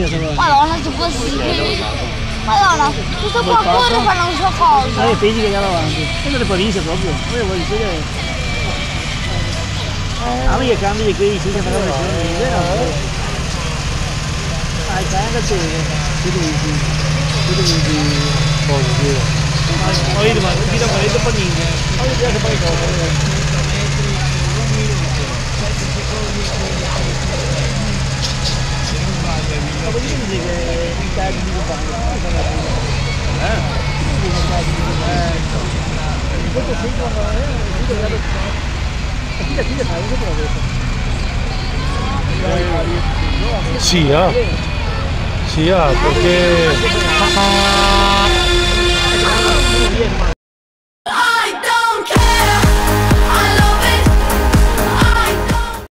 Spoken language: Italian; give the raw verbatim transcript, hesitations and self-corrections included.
Madonna, tu così. Madonna, questo qua corre fa non so cosa. Ah, vedi che è davanti. Quello le province proprio. Poi voglio dire. A me cambia di qui, sì, che me la faccio vero? Ah, il cane da te. Che tu dici? Che tu dici? Cosa, sì. Ma io ma chi da fare dopo niente. Ma mi piace fare cosa. Ma vuol dire che in casa di compagno, eh? Questo sì, quando è, chi da chi da fare, questo l'ho detto. Sì, ah. Sì, ah, perché